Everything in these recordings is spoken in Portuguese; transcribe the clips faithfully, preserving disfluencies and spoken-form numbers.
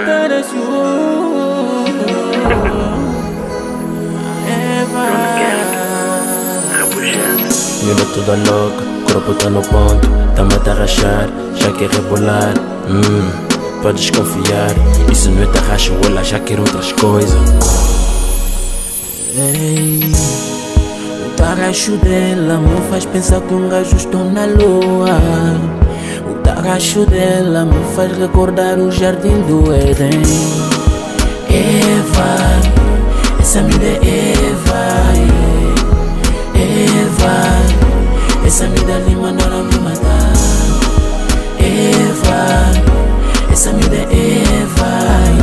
Mina toda louca, corpo tá no ponto, tá-me a rachar, já quer rebolar. Hum, pode desconfiar, isso não é tarraxa, ela já quer outras coisas. Ei, o tarracho dela me faz pensar que um gajo estou na lua. O tarracho dela me faz recordar o jardim do Éden. Eva, essa mina é Eva, Eva, essa mina ali mandaram me matar. Eva, essa mina é Eva,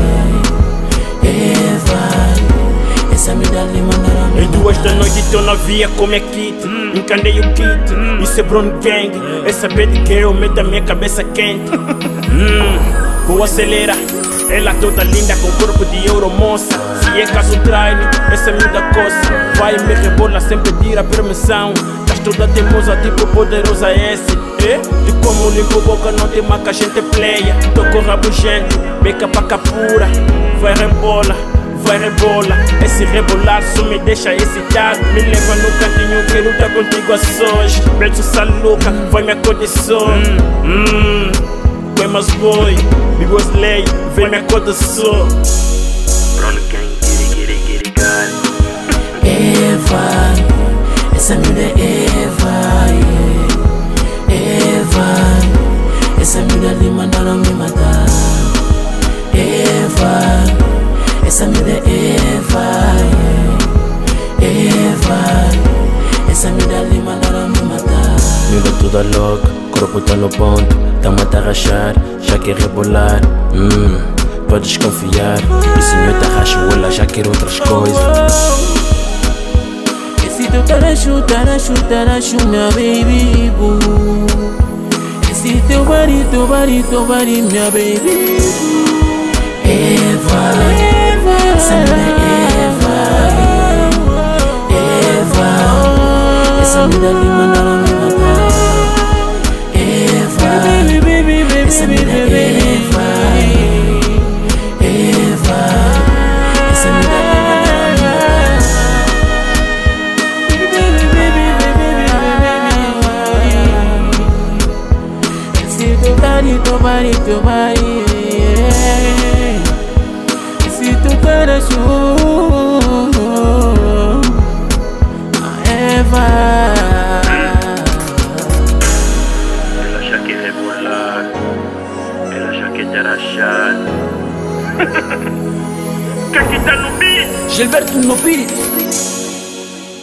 Eva, essa mina ali mandaram me matar. Em duas da noite tô na via com minha kit, encandei o kit, isso é Brown Gang. Essa bad girl mete a minha cabeça quente. hum, Vou acelerar, ela toda linda com corpo de euro moça. Se é caso treine, essa miúda coça. Vai me rebola sem pedir a permissão. Estás toda teimosa tipo poderosa S. É? De como limpo boca não tem maca, a gente pleia. Tô com rabugento, beca pra capura. Vai rebola, vai rebola. Esse rebolar só me deixa excitado. Me leva no cantinho, quero estar contigo a sós. Preço saluca, vai me acondição. hum, hum. Mas boy, me was lay, vem me acontecer. Brown Gang, giri giri giri gal. Eva, essa mina é Eva, yeah. Eva, essa mina ali mandaram me matar. Eva, essa mina é Eva, yeah. Eva, essa mina ali mandaram me matar. Mina toda louca, corpo tá no ponto, tá-me a rachar, já quer rebolar. Hum, pode desconfiar, isso não é tarracho, ela já quer outras coisas. Esse teu tarachu, tarachu, tarachu, minha baby boo. Esse teu body, teu body, teu body, minha baby boo. Eva, Eva, essa mina é Eva, Eva, essa mina ali mandaram me matar. Eva, essa mina é Eva, Eva, essa mina ali mandaram me matar. Esse teu body, teu body, teu body, esse teu tarachu, Eva. Ela já quer rebolar, ela já quer te arrachar. Quem que tá no beat? Gilberto no beat.